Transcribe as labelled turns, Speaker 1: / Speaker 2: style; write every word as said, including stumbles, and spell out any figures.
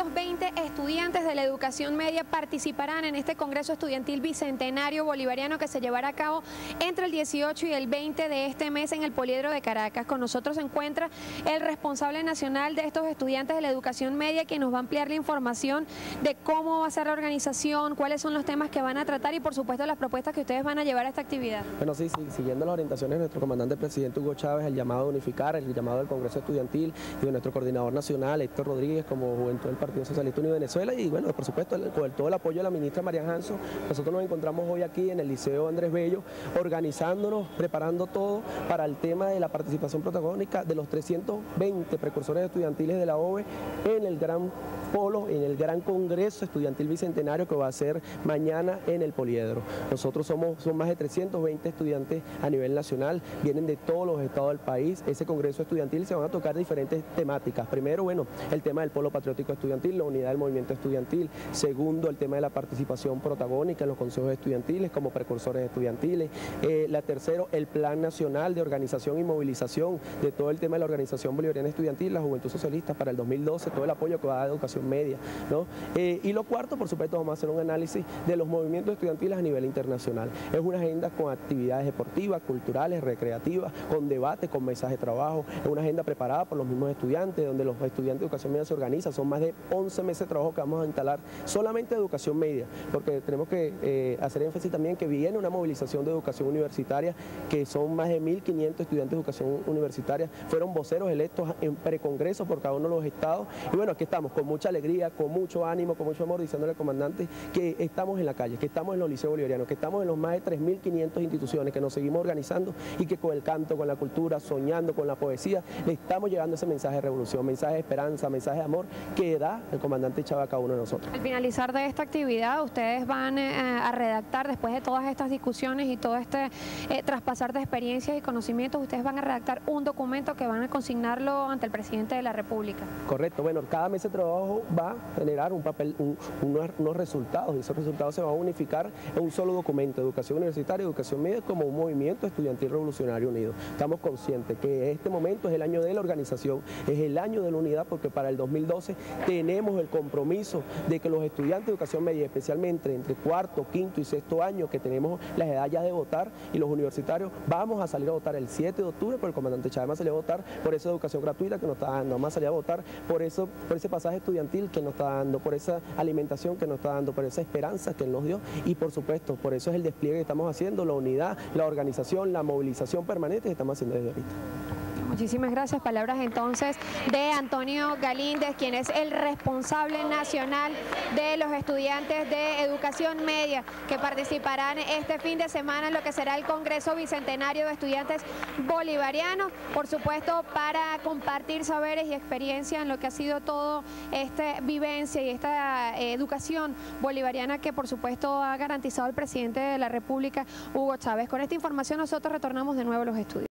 Speaker 1: trescientos veinte estudiantes de la educación media participarán en este Congreso Estudiantil Bicentenario Bolivariano que se llevará a cabo entre el dieciocho y el veinte de este mes en el Poliedro de Caracas. Con nosotros se encuentra el responsable nacional de estos estudiantes de la educación media, quien nos va a ampliar la información de cómo va a ser la organización, cuáles son los temas que van a tratar y por supuesto las propuestas que ustedes van a llevar a esta actividad.
Speaker 2: Bueno, sí, sí, siguiendo las orientaciones de nuestro comandante presidente Hugo Chávez, el llamado a unificar, el llamado del Congreso Estudiantil y de nuestro coordinador nacional, Héctor Rodríguez, como Juventud del Partido Socialista Unido de Venezuela, y bueno, por supuesto, con todo el apoyo de la ministra Marian Hanson, nosotros nos encontramos hoy aquí en el Liceo Andrés Bello, organizándonos, preparando todo para el tema de la participación protagónica de los trescientos veinte precursores estudiantiles de la O V E en el gran polo, en el gran Congreso Estudiantil Bicentenario que va a ser mañana en el Poliedro. Nosotros somos son más de trescientos veinte estudiantes a nivel nacional, vienen de todos los estados del país. Ese Congreso Estudiantil se van a tocar diferentes temáticas. Primero, bueno, el tema del polo patriótico estudiantil, la unidad del movimiento estudiantil. Segundo, el tema de la participación protagónica en los consejos estudiantiles como precursores estudiantiles. Eh, la tercero, el plan nacional de organización y movilización de todo el tema de la organización bolivariana estudiantil, la Juventud Socialista para el dos mil doce, todo el apoyo que va a dar educación media, ¿no? Eh, y lo cuarto, por supuesto, vamos a hacer un análisis de los movimientos estudiantiles a nivel internacional. Es una agenda con actividades deportivas, culturales, recreativas, con debate, con mesas de trabajo. Es una agenda preparada por los mismos estudiantes, donde los estudiantes de educación media se organizan. Son más de once meses de trabajo que vamos a instalar solamente de educación media, porque tenemos que eh, hacer énfasis también que viene una movilización de educación universitaria, que son más de mil quinientos estudiantes de educación universitaria, fueron voceros electos en precongreso por cada uno de los estados. Y bueno, aquí estamos con mucha alegría, con mucho ánimo, con mucho amor, diciéndole al comandante que estamos en la calle, que estamos en los liceos bolivarianos, que estamos en los más de tres mil quinientas instituciones, que nos seguimos organizando y que con el canto, con la cultura, soñando, con la poesía, le estamos llevando ese mensaje de revolución, mensaje de esperanza, mensaje de amor que da el comandante Chávez a cada uno de nosotros.
Speaker 1: Al finalizar de esta actividad, ustedes van eh, a redactar, después de todas estas discusiones y todo este eh, traspasar de experiencias y conocimientos, ustedes van a redactar un documento que van a consignarlo ante el presidente de la República.
Speaker 2: Correcto, bueno, cada mes de trabajo va a generar un papel, un, unos, unos resultados, y esos resultados se van a unificar en un solo documento: educación universitaria, educación media, como un movimiento estudiantil revolucionario unido. Estamos conscientes que este momento es el año de la organización, es el año de la unidad, porque para el dos mil doce tenemos el compromiso de que los estudiantes de educación media, especialmente entre cuarto, quinto y sexto año, que tenemos la edad ya de votar, y los universitarios, vamos a salir a votar el siete de octubre, por el comandante Chávez va a salir a votar por esa educación gratuita que nos está dando, vamos a salir a votar por, eso, por ese pasaje estudiantil que nos está dando, por esa alimentación que nos está dando, por esa esperanza que él nos dio, y por supuesto, por eso es el despliegue que estamos haciendo, la unidad, la organización, la movilización permanente que estamos haciendo desde ahorita.
Speaker 1: Muchísimas gracias. Palabras entonces de Antonio Galíndez, quien es el responsable nacional de los estudiantes de educación media que participarán este fin de semana en lo que será el Congreso Bicentenario de Estudiantes Bolivarianos, por supuesto para compartir saberes y experiencia en lo que ha sido todo esta vivencia y esta eh, educación bolivariana que por supuesto ha garantizado el presidente de la República, Hugo Chávez. Con esta información nosotros retornamos de nuevo a los estudios.